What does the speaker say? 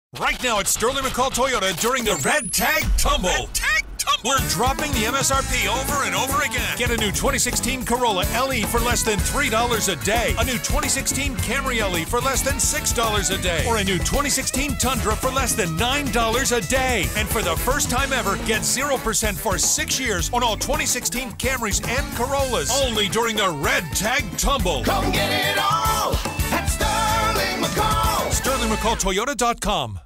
Right now at Sterling McCall Toyota during the Red Tag Tumble. Red Tag Tumble. We're dropping the MSRP over and over again. Get a new 2016 Corolla LE for less than $3 a day. A new 2016 Camry LE for less than $6 a day. Or a new 2016 Tundra for less than $9 a day. And for the first time ever, get 0% for 6 years on all 2016 Camrys and Corollas. Only during the Red Tag Tumble. Come get it all at Sterling McCall. SterlingMcCallToyota.com.